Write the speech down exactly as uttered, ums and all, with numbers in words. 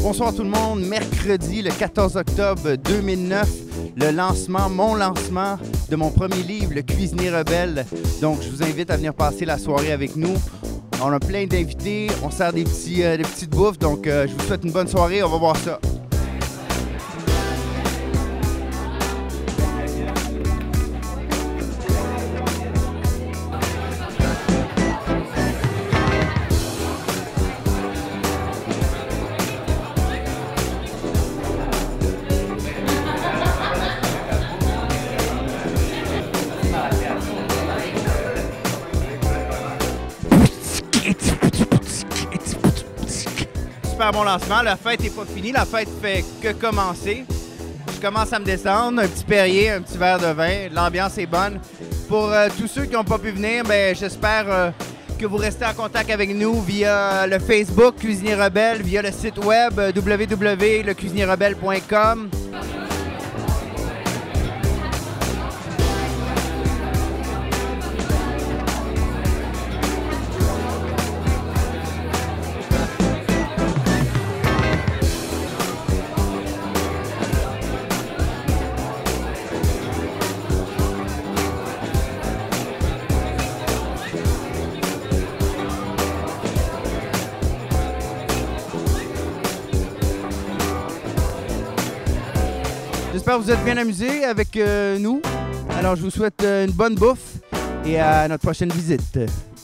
Bonsoir tout le monde, mercredi le quatorze octobre deux mille neuf, le lancement, mon lancement de mon premier livre, Le Cuisinier Rebelle. Donc je vous invite à venir passer la soirée avec nous. On a plein d'invités, on sert des, petits, euh, des petites bouffes, donc euh, je vous souhaite une bonne soirée, on va voir ça. Super bon lancement, la fête n'est pas finie, la fête fait que commencer. Je commence à me descendre, un petit Perrier, un petit verre de vin, l'ambiance est bonne. Pour euh, tous ceux qui n'ont pas pu venir, ben, j'espère euh, que vous restez en contact avec nous via le Facebook Cuisinier Rebelle, via le site web w w w point le cuisinier rebelle point com. J'espère que vous êtes bien amusés avec euh, nous. Alors, je vous souhaite euh, une bonne bouffe et à notre prochaine visite.